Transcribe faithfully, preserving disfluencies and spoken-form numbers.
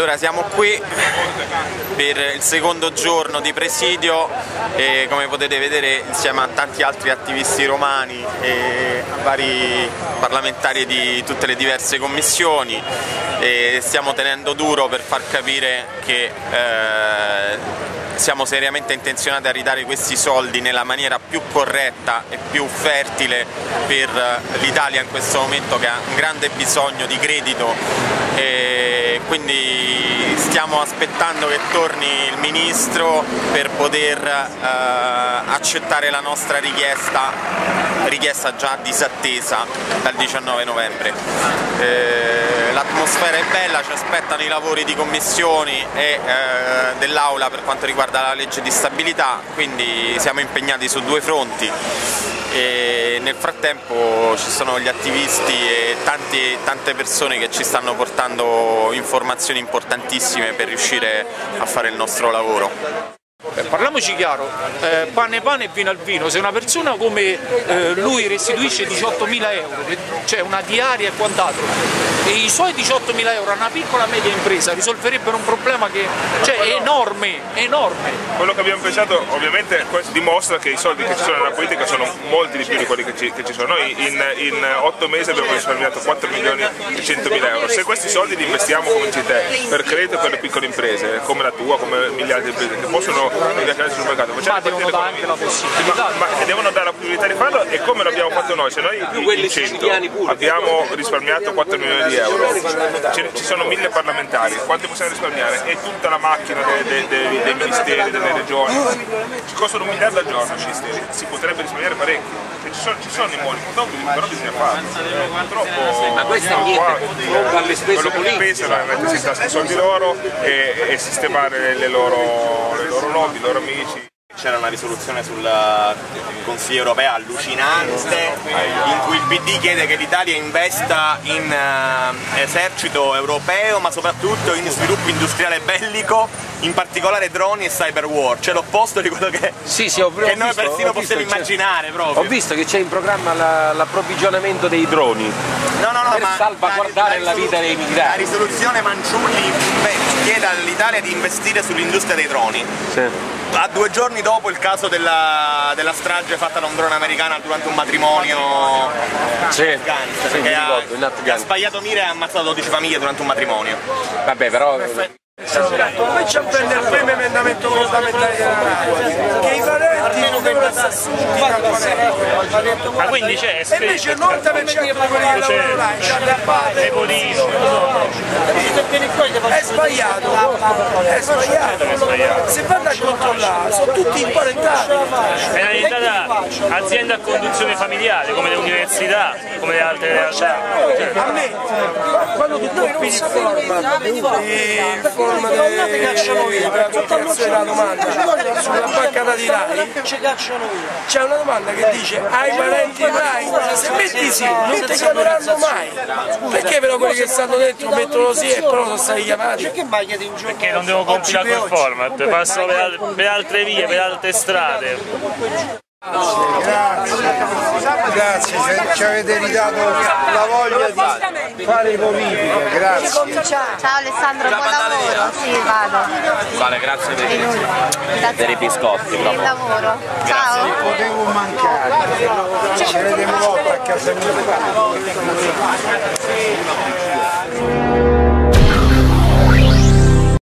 Allora, siamo qui per il secondo giorno di presidio e, come potete vedere, insieme a tanti altri attivisti romani e a vari parlamentari di tutte le diverse commissioni, e stiamo tenendo duro per far capire che eh, siamo seriamente intenzionati a ridare questi soldi nella maniera più corretta e più fertile per l'Italia in questo momento, che ha un grande bisogno di credito, e quindi stiamo aspettando che torni il Ministro per poter eh, accettare la nostra richiesta, richiesta già disattesa dal diciannove novembre. Eh, l'atmosfera è bella, ci aspettano i lavori di commissioni e eh, dell'Aula per quanto riguarda la legge di stabilità, quindi siamo impegnati su due fronti e nel frattempo ci sono gli attivisti e tanti, tante persone che ci stanno portando informazioni importantissime per riuscire a fare il nostro lavoro. Eh, parliamoci chiaro, eh, pane pane e vino al vino, se una persona come eh, lui restituisce diciottomila euro, cioè una diaria e quant'altro, e i suoi diciottomila euro a una piccola media impresa risolverebbero un problema che cioè, è enorme, enorme. Quello che abbiamo pensato ovviamente dimostra che i soldi che ci sono nella politica sono molti di più di quelli che ci, che ci sono. Noi in, in otto mesi abbiamo risparmiato quattro milioni e centomila euro. Se questi soldi li investiamo, come dici te, per credito per le piccole imprese, come la tua, come migliaia di imprese, che possono sul mercato, ma devono dare anche la possibilità, ma, ma devono dare la possibilità di farlo, e come l'abbiamo fatto noi. Se noi in cento abbiamo risparmiato quattro milioni di euro, ci sono mille parlamentari, quanto possiamo risparmiare? E tutta la macchina dei, dei, dei, dei ministeri, delle regioni, ci costano un miliardo al giorno i ministeri, si potrebbe risparmiare parecchio, e ci sono, ci sono i modi, purtroppo però bisogna farlo, purtroppo ma questo è niente, alle spese quello che pensano è mettersi in tasca i soldi loro e, e sistemare le loro, le loro lobby, i loro amici. C'era una risoluzione sul Consiglio europeo allucinante in cui il P D chiede che l'Italia investa in uh, esercito europeo, ma soprattutto in sviluppo industriale bellico, in particolare droni e cyber war, cioè l'opposto di quello che, sì, sì, ho, che ho noi visto, persino possiamo immaginare proprio. Ho visto che c'è in programma l'approvvigionamento dei droni no, no, no, per ma salvaguardare la, la, la vita dei militari. La risoluzione Manciulli chiede all'Italia di investire sull'industria dei droni. Sì. A due giorni dopo il caso della, della strage fatta da un drone americano durante un matrimonio sì, in Afghanistan, sì, che, ha, ricordo, in che ha sbagliato mira e ha ammazzato dodici famiglie durante un matrimonio. Vabbè, però... Poi ci prende il primo emendamento fondamentale che i parenti non devono essere assunti, ma quindi c'è e invece il novanta per cento di quelli che lavorano là c'hanno il padre, è sbagliato, è sbagliato, se vanno a controllare sono tutti imparentati, è una diventata azienda a conduzione familiare come le università, come le altre realtà. a me quando tu compri il form di classificazione della domanda sulla banca dati RAI c'è una domanda che dice hai parenti RAI? Se metti sì non ti chiameranno mai, perché però quelli che stanno dentro mettono sì e però sono stati chiamati? Perché non devo compilare quel format, passano per, per altre vie, per altre strade. Grazie, grazie, ci avete ridato la voglia di fare politica, grazie. Ciao Alessandro, buon lavoro. Sì, vado. Vale, grazie per, grazie. per i biscotti. Per il lavoro. Ciao. Non potevo mancare, ci vedremo volta a casa mia.